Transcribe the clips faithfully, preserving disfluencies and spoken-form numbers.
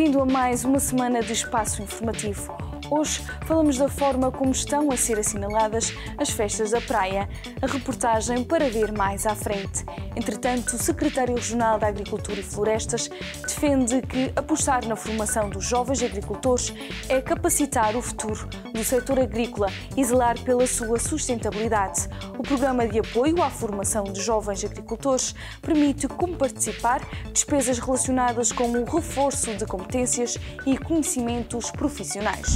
Bem-vindo a mais uma semana de Espaço Informativo. Hoje falamos da forma como estão a ser assinaladas as festas da praia. A reportagem para ver mais à frente. Entretanto, o secretário regional da Agricultura e Florestas defende que apostar na formação dos jovens agricultores é capacitar o futuro do setor agrícola e zelar pela sua sustentabilidade. O programa de apoio à formação de jovens agricultores permite, como participar, despesas relacionadas com o reforço de competências e conhecimentos profissionais.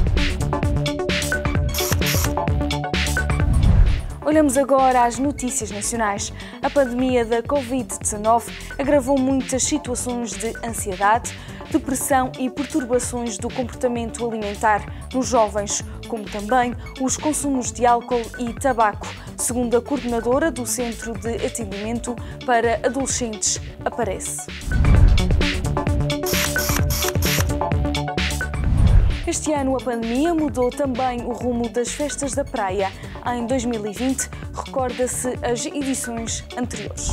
Olhamos agora às notícias nacionais. A pandemia da covid dezanove agravou muitas situações de ansiedade, depressão e perturbações do comportamento alimentar nos jovens, como também os consumos de álcool e tabaco, segundo a coordenadora do Centro de Atendimento para Adolescentes, Aparece. Este ano a pandemia mudou também o rumo das festas da praia. Em dois mil e vinte, recorda-se as edições anteriores.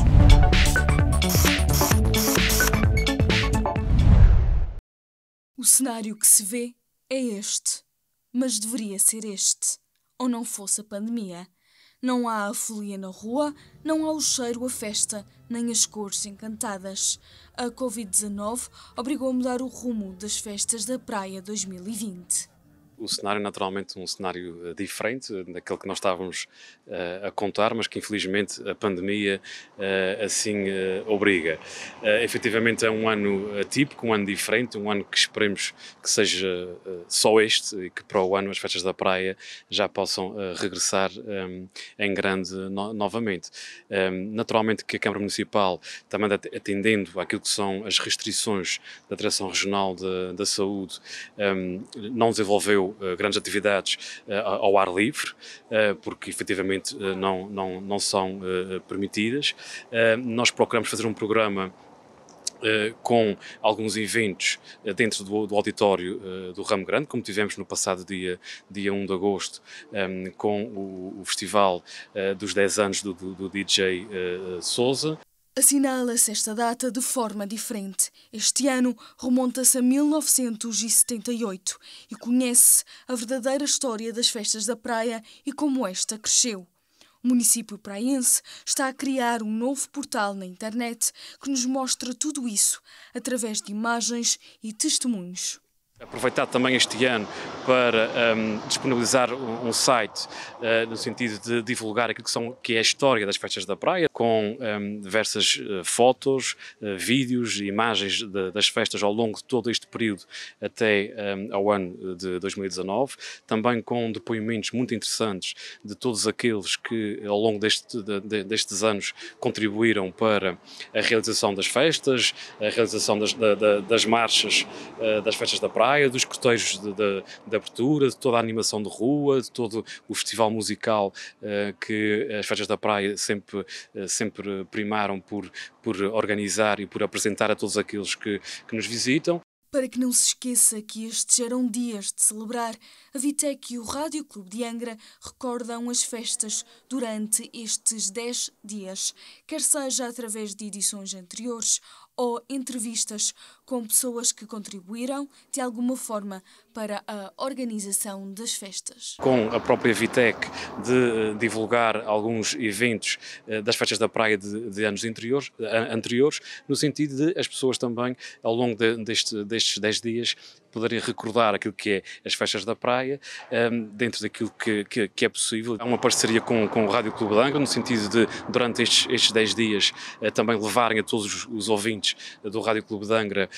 O cenário que se vê é este, mas deveria ser este, ou não fosse a pandemia. Não há a folia na rua, não há o cheiro a festa, nem as cores encantadas. A covid dezanove obrigou a mudar o rumo das festas da praia dois mil e vinte. O cenário é naturalmente um cenário diferente daquele que nós estávamos uh, a contar, mas que infelizmente a pandemia uh, assim uh, obriga. Uh, efetivamente é um ano atípico, um ano diferente, um ano que esperemos que seja uh, só este e que para o ano as festas da praia já possam uh, regressar um, em grande no novamente. Um, naturalmente que a Câmara Municipal, também atendendo àquilo que são as restrições da Direção Regional de, da Saúde, um, não desenvolveu grandes atividades uh, ao ar livre, uh, porque efetivamente uh, não, não, não são uh, permitidas. Uh, nós procuramos fazer um programa Uh, com alguns eventos uh, dentro do, do auditório uh, do Ramo Grande, como tivemos no passado dia, dia um de agosto, um, com o, o festival uh, dos dez anos do, do, do D J uh, Sousa. Assinala-se esta data de forma diferente. Este ano remonta-se a mil novecentos e setenta e oito e conhece a verdadeira história das festas da praia e como esta cresceu. O município praiense está a criar um novo portal na internet que nos mostra tudo isso através de imagens e testemunhos. Aproveitar também este ano para um, disponibilizar um, um site uh, no sentido de divulgar aquilo que, são, que é a história das festas da praia, com um, diversas uh, fotos, uh, vídeos e imagens de, das festas ao longo de todo este período até um, ao ano de dois mil e dezanove, também com depoimentos muito interessantes de todos aqueles que ao longo deste, de, de, destes anos contribuíram para a realização das festas, a realização das, da, da, das marchas uh, das festas da praia, dos cortejos de, de, de abertura, de toda a animação de rua, de todo o festival musical uh, que as festas da praia sempre, uh, sempre primaram por, por organizar e por apresentar a todos aqueles que, que nos visitam. Para que não se esqueça que estes eram dias de celebrar, a Vitec e o Rádio Clube de Angra recordam as festas durante estes dez dias, quer seja através de edições anteriores ou entrevistas com pessoas que contribuíram de alguma forma para a organização das festas. Com a própria Vitec de uh, divulgar alguns eventos uh, das festas da praia de, de anos anteriores, uh, anteriores, no sentido de as pessoas também, ao longo de, deste, destes dez dias, poderem recordar aquilo que é as festas da praia, um, dentro daquilo que, que, que é possível. Há uma parceria com, com o Rádio Clube de Angra, no sentido de, durante estes, estes dez dias, uh, também levarem a todos os, os ouvintes do Rádio Clube de Angra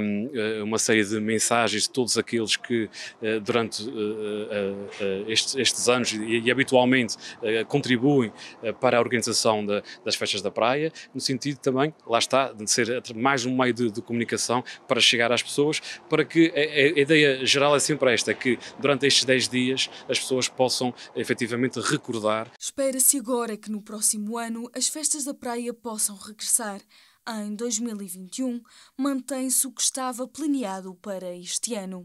um, uma série de mensagens de todos aqueles que, uh, durante uh, uh, uh, estes, estes anos e, e habitualmente uh, contribuem uh, para a organização da, das festas da praia, no sentido também, lá está, de ser mais um meio de, de comunicação para chegar às pessoas, para que a, a ideia geral é sempre esta, que durante estes dez dias as pessoas possam efetivamente recordar. Espera-se agora que no próximo ano as festas da praia possam regressar. Em dois mil e vinte e um, mantém-se o que estava planeado para este ano.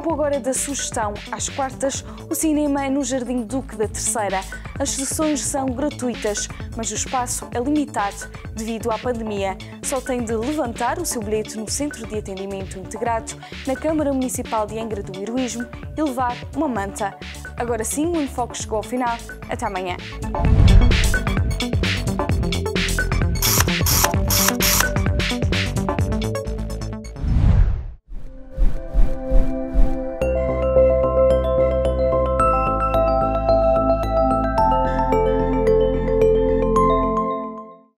Foco agora da sugestão. Às quartas, o cinema é no Jardim Duque da Terceira. As sessões são gratuitas, mas o espaço é limitado devido à pandemia. Só tem de levantar o seu bilhete no Centro de Atendimento Integrado, na Câmara Municipal de Angra do Heroísmo, e levar uma manta. Agora sim, o Enfoque chegou ao final. Até amanhã.